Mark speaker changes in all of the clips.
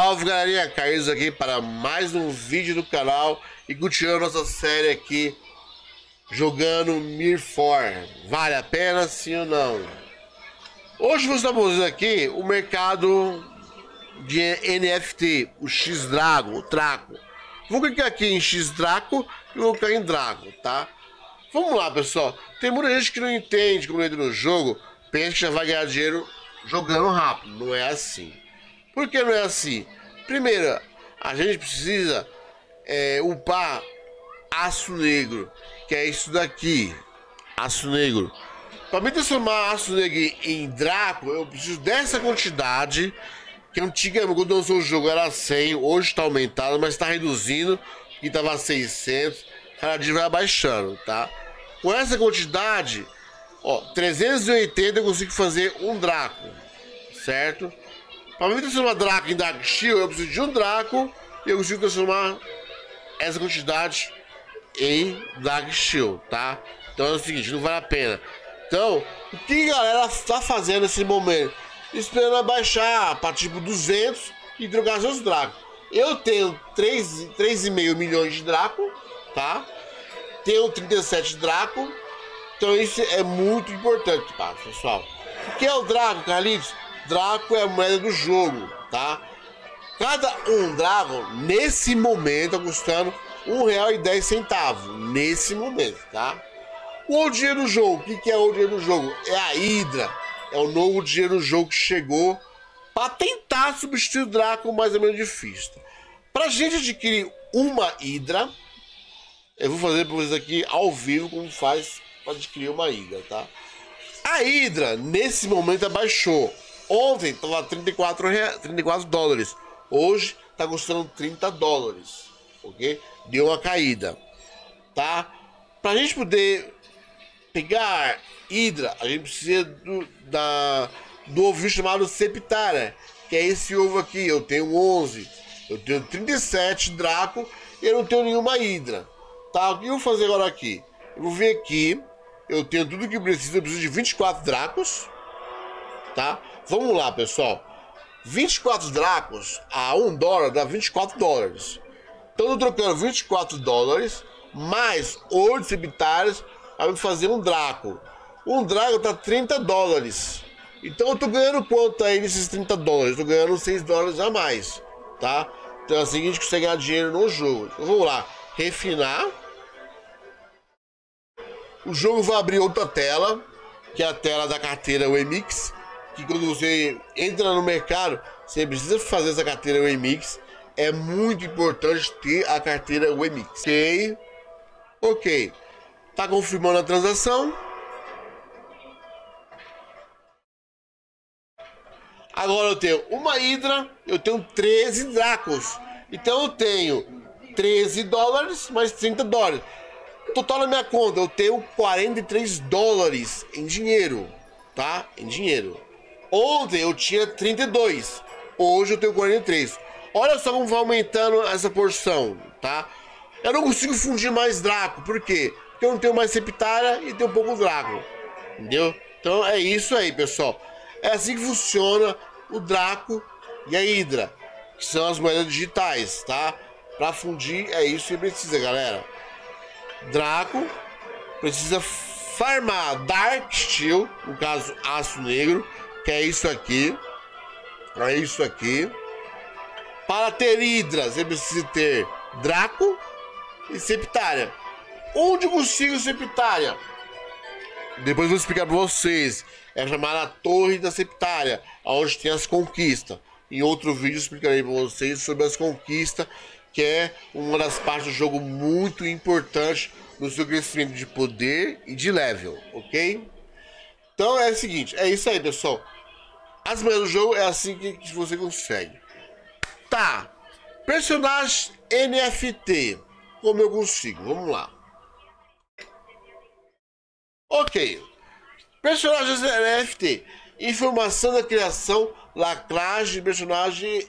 Speaker 1: Salve galerinha, Carlos aqui para mais um vídeo do canal e continuando nossa série aqui jogando Mir4. Vale a pena sim ou não? Hoje nós estamos usando aqui o mercado de NFT, o X-Dragon, o Draco. Vou clicar aqui em X-Draco e vou clicar em Draco, tá? Vamos lá pessoal, tem muita gente que não entende como entra no jogo, pensa que já vai ganhar dinheiro jogando rápido, não é assim. Por que não é assim? Primeiro, a gente precisa upar aço negro, que é isso daqui, aço negro. Para me transformar aço negro em Draco, eu preciso dessa quantidade, que antigamente quando eu lançou o jogo era 100, hoje está aumentado, mas está reduzindo, que estava 600, cada dia vai abaixando, tá? Com essa quantidade, ó, 380 eu consigo fazer um Draco, certo? Para mim transformar Draco em Dark Shield, eu preciso de um Draco e eu consigo transformar essa quantidade em Dark Shield, tá? Então é o seguinte, não vale a pena. Então, o que a galera está fazendo nesse momento? Esperando abaixar para tipo 200 e trocar seus Dracos. Eu tenho 3,5 milhões de Draco, tá? Tenho 37 Draco. Então isso é muito importante, tá, pessoal? O que é o Draco, Carlitos? Draco é a moeda do jogo, tá? Cada um Dragon, nesse momento, está custando R$1,10. Nesse momento, tá? O dinheiro do jogo, o que é o dinheiro do jogo? É a Hydra. É o novo dinheiro do jogo que chegou para tentar substituir o Draco, mais ou menos difícil. Pra gente adquirir uma Hydra, eu vou fazer para vocês aqui ao vivo como faz para adquirir uma Hydra, tá? A Hydra, nesse momento, abaixou. Ontem estava 34 dólares. Hoje está custando 30 dólares. Ok? Deu uma caída. Tá? Para a gente poder pegar Hydra, a gente precisa do ovinho chamado Septara. Que é esse ovo aqui. Eu tenho 11. Eu tenho 37 Draco. E eu não tenho nenhuma Hydra. Tá? O que eu vou fazer agora aqui? Eu vou vir aqui. Eu tenho tudo que preciso. Eu preciso de 24 Dracos. Tá? Vamos lá, pessoal. 24 Dracos a 1 dólar dá 24 dólares. Então eu tô trocando 24 dólares mais 8 Septaras para fazer um Draco. Um Draco tá 30 dólares. Então eu tô ganhando quanto aí nesses 30 dólares? Eu tô ganhando 6 dólares a mais, tá? Então é assim que a gente consegue ganhar dinheiro no jogo. Então vamos lá, refinar. O jogo vai abrir outra tela, que é a tela da carteira Wemix. Que quando você entra no mercado, você precisa fazer essa carteira Wemix. É muito importante ter a carteira Wemix. Ok. Tá confirmando a transação. Agora eu tenho uma Hydra, eu tenho 13 Dracos. Então eu tenho 13 dólares mais 30 dólares. Total na minha conta, eu tenho 43 dólares em dinheiro. Tá? Em dinheiro. Ontem eu tinha 32, hoje eu tenho 43. Olha só como vai aumentando essa porção, tá? Eu não consigo fundir mais Draco, por quê? Porque eu não tenho mais Septara e tenho pouco Draco, entendeu? Então é isso aí, pessoal. É assim que funciona o Draco e a Hydra, que são as moedas digitais, tá? Pra fundir é isso que precisa, galera. Draco precisa farmar Dark Steel, no caso aço negro, que é isso aqui. É isso aqui. Para ter Hydra, você precisa ter Draco e Septara. Onde eu consigo Septara? Depois eu vou explicar para vocês. É chamada Torre da Septara, onde tem as conquistas. Em outro vídeo eu explicarei para vocês sobre as conquistas, que é uma das partes do jogo muito importante no seu crescimento de poder e de level, ok? Então é o seguinte, é isso aí, pessoal. As moedas do jogo é assim que você consegue. Tá. Personagem NFT. Como eu consigo? Vamos lá. Ok. Personagens NFT. Informação da criação, lacragem de personagem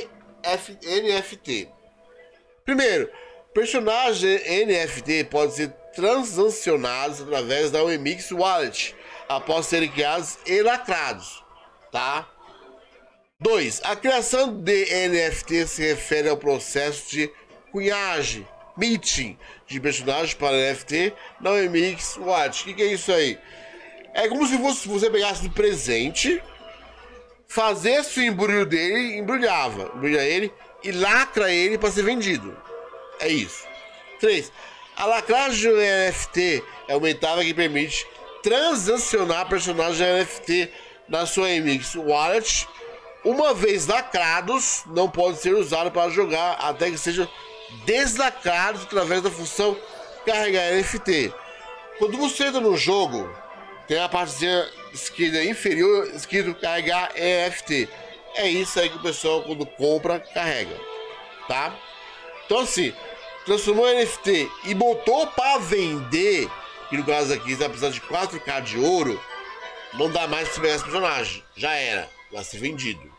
Speaker 1: NFT. Primeiro, personagens NFT podem ser transacionados através da Wemix Wallet após serem criados e lacrados. Tá? 2. A criação de NFT se refere ao processo de cunhagem, minting de personagens para NFT na OMX Watch. O que é isso aí? É como se você pegasse do presente, fazesse o embrulho dele, embrulha ele e lacra ele para ser vendido. É isso. 3. A lacragem do NFT é aumentável que permite transacionar personagens NFT na sua MX Wallet. Uma vez lacrados, não podem ser usados para jogar até que sejam deslacrados através da função carregar NFT. Quando você entra no jogo, tem a partezinha esquerda inferior escrito carregar NFT. É isso aí que o pessoal, quando compra, carrega, tá? Então assim, transformou NFT e botou para vender, que no caso aqui vai precisar de 4K de ouro, não dá mais para você pegar esse personagem. Já era, vai ser vendido.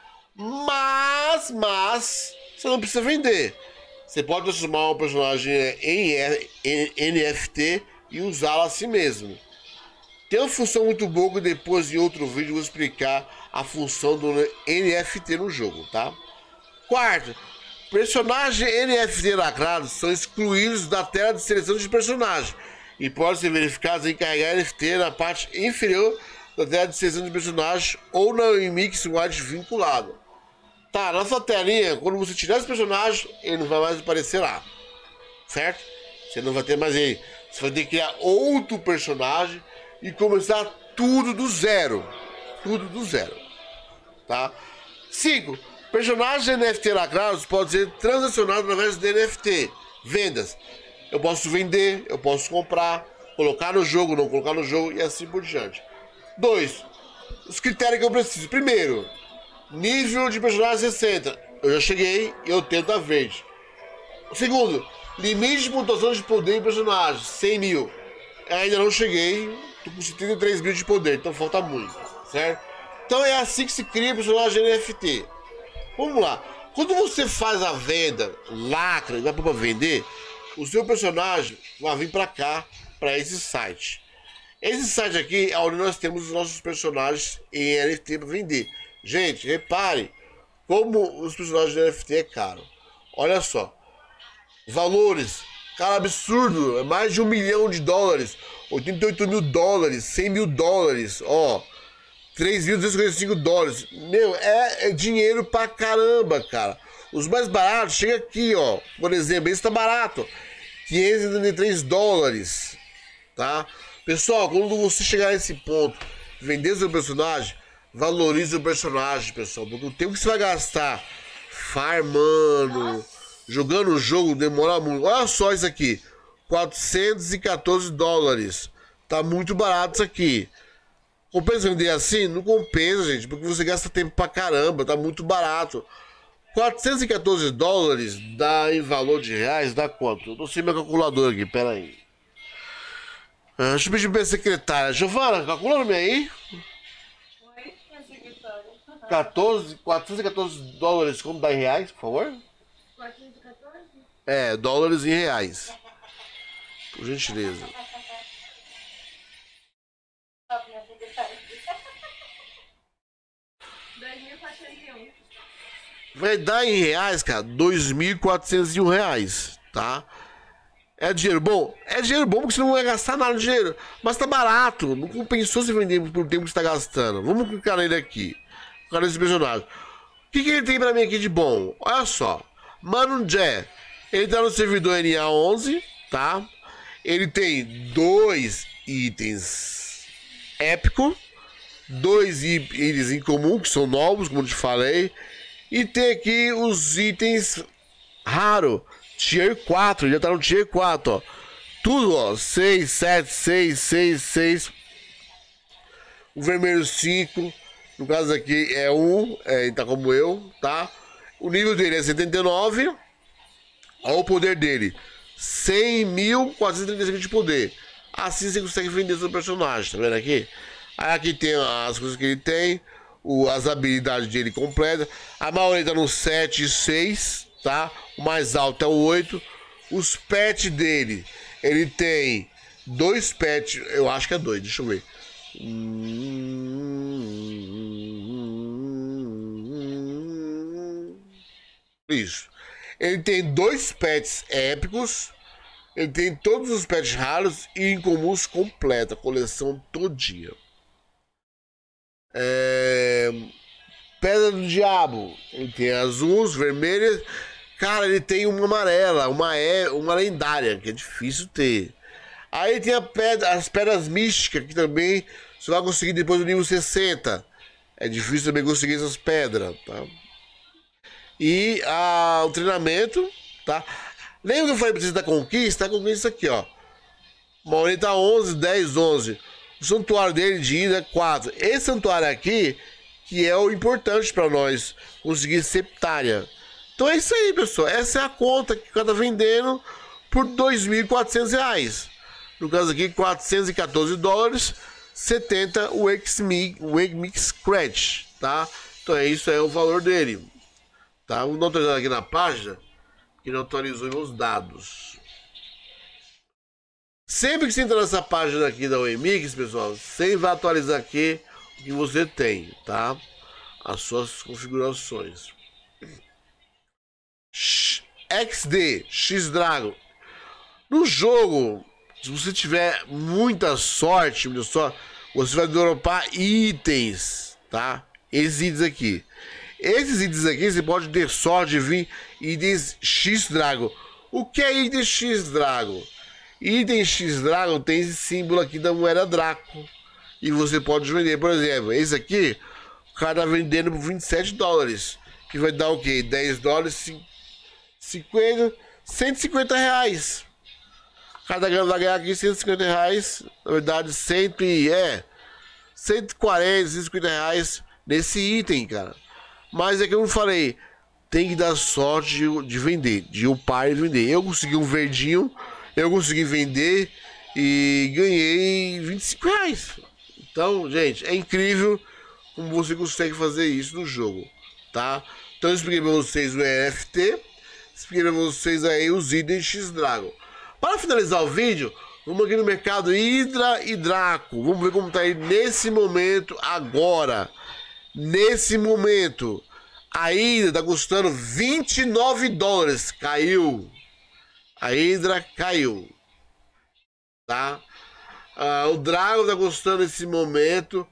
Speaker 1: Mas você não precisa vender. Você pode transformar um personagem em NFT e usá-lo assim mesmo. Tem uma função muito boa que depois em outro vídeo eu vou explicar a função do NFT no jogo, tá? 4. Personagens NFT lacrados são excluídos da tela de seleção de personagem e podem ser verificados em carregar NFT na parte inferior da tela de seleção de personagem ou na MX Watch vinculado. Tá, na sua telinha, quando você tirar esse personagem, ele não vai mais aparecer lá, certo? Você não vai ter mais ele. Você vai ter que criar outro personagem e começar tudo do zero. Tudo do zero, tá? 5. Personagens NFT lacrados podem ser transacionados através de NFT. Vendas. Eu posso vender, eu posso comprar, colocar no jogo, não colocar no jogo e assim por diante. 2. Os critérios que eu preciso. Primeiro, nível de personagem 60. Eu já cheguei e eu tento a verde. Segundo, limite de pontuação de poder em personagem. 100 mil. Ainda não cheguei. Tô com 73 mil de poder, então falta muito, certo? Então é assim que se cria personagem NFT. Vamos lá. Quando você faz a venda, lacra e vai para vender, o seu personagem vai vir para cá, para esse site. Esse site aqui é onde nós temos os nossos personagens em NFT para vender. Gente, repare como os personagens de NFT é caro. Olha só. Valores. Cara, absurdo. É mais de $1 milhão. 88 mil dólares. 100 mil dólares. Ó. 3.245 dólares. Meu, é dinheiro pra caramba, cara. Os mais baratos, chega aqui, ó. Por exemplo, esse tá barato. 533 dólares. Tá? Pessoal, quando você chegar nesse ponto, vender seu personagem, valorize o personagem, pessoal. Porque o tempo que você vai gastar farmando, jogando o jogo, demora muito. Olha só isso aqui. 414 dólares. Tá muito barato isso aqui. Compensa vender assim? Não compensa, gente, porque você gasta tempo pra caramba, tá muito barato. 414 dólares dá em valor de reais, dá quanto? Eu tô sem meu calculador aqui, pera aí. Deixa eu pedir pra minha secretária. Giovana, calcula no meio aí.
Speaker 2: Oi, minha secretária.
Speaker 1: 414 dólares, como dá em reais, por favor?
Speaker 2: 414?
Speaker 1: É, dólares em reais. Por gentileza.
Speaker 2: Ó, minha secretária. 2.401.
Speaker 1: Vai dar em reais, cara, 2.401 reais, tá? É dinheiro bom? É dinheiro bom porque você não vai gastar nada de dinheiro. Mas tá barato, não compensou se vender por tempo que você tá gastando. Vamos clicar nele aqui. Clicar nesse personagem. O que ele tem pra mim aqui de bom? Olha só. Mano Jé, ele tá no servidor NA11, tá? Ele tem 2 itens épico, 2 itens em comum, que são novos, como eu te falei. E tem aqui os itens raro, Tier 4, ele já tá no Tier 4, ó. Tudo, ó, 6, 7, 6, 6, 6. O vermelho 5, no caso aqui é 1, ele tá como eu, tá? O nível dele é 79. Olha o poder dele, 100.435 de poder. Assim você consegue vender seu personagem, tá vendo aqui? Aí aqui tem as coisas que ele tem, as habilidades dele completa. A maioria tá no 7 e 6, tá? O mais alto é o 8. Os pets dele, ele tem 2 pets, eu acho que é 2, deixa eu ver. Isso. Ele tem 2 pets épicos. Ele tem todos os pets raros e incomuns completa. A coleção todinha. Pedra do Diabo. Ele tem azuis, vermelhas. Cara, ele tem uma amarela. Uma lendária, que é difícil ter. Aí tem as pedras místicas, que também você vai conseguir depois do nível 60. É difícil também conseguir essas pedras, tá? E o treinamento, tá? Lembra que eu falei pra vocês da conquista? A conquista aqui, ó. Maurita 11, 10, 11. O santuário dele de ida é 4. Esse santuário aqui, que é o importante pra nós conseguir septária. Então é isso aí, pessoal. Essa é a conta que o cara tá vendendo por R$2.400. No caso aqui, $414, 70 o X-Mix Scratch, tá? Então é isso aí, o valor dele. Tá? Vou dar uma atualizada aqui na página, que não atualizou meus dados. Sempre que você entrar nessa página aqui da OEMix, pessoal, sempre vai atualizar aqui o que você tem, tá? As suas configurações. XD, X-Dragon. No jogo, se você tiver muita sorte, você vai dropar itens, tá? Esses itens aqui. Esses itens aqui, você pode ter sorte de vir itens X-Dragon. O que é item X-Dragon? Item X-Dragon tem esse símbolo aqui da moeda Draco. E você pode vender, por exemplo, esse aqui, o cara tá vendendo por $27. Que vai dar o quê? $10, 50, R$150. Cada grama vai ganhar aqui R$150. Na verdade, 140, R$150 nesse item, cara. Mas é que eu não falei, tem que dar sorte de vender, de upar e vender. Eu consegui um verdinho, eu consegui vender e ganhei R$25. Então, gente, é incrível como você consegue fazer isso no jogo, tá? Então eu expliquei pra vocês o NFT, expliquei pra vocês aí os itens X-Dragon. Para finalizar o vídeo, vamos aqui no mercado Hydra e Draco. Vamos ver como tá aí nesse momento agora. Nesse momento, a Hydra tá custando $29. Caiu. A Hydra caiu. Tá? O Dragon tá custando nesse momento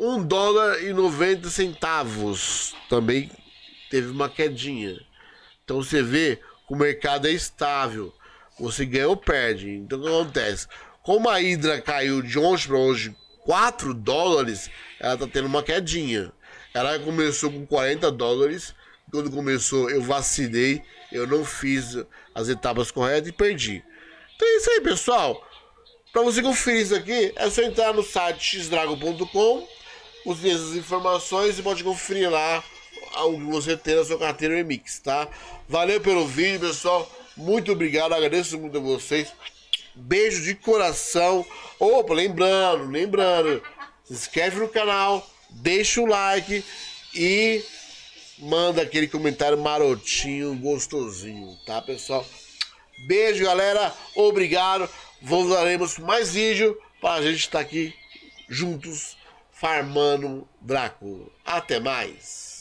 Speaker 1: $1,90. Também teve uma quedinha. Então você vê que o mercado é estável. Você ganha ou perde. Então o que acontece? Como a Hydra caiu de ontem para hoje $4, ela tá tendo uma quedinha. Ela começou com $40. Quando começou, eu vacilei. Eu não fiz as etapas corretas e perdi. Então é isso aí, pessoal. Para você conferir isso aqui, é só entrar no site xdragon.com. Você tem essas informações e pode conferir lá o que você tem na sua carteira Remix, tá? Valeu pelo vídeo, pessoal. Muito obrigado. Agradeço muito a vocês. Beijo de coração. Opa, lembrando. Se inscreve no canal. Deixa o like e manda aquele comentário marotinho, gostosinho, tá, pessoal? Beijo, galera. Obrigado. Voltaremos com mais vídeo para a gente estar aqui juntos farmando Draco. Até mais.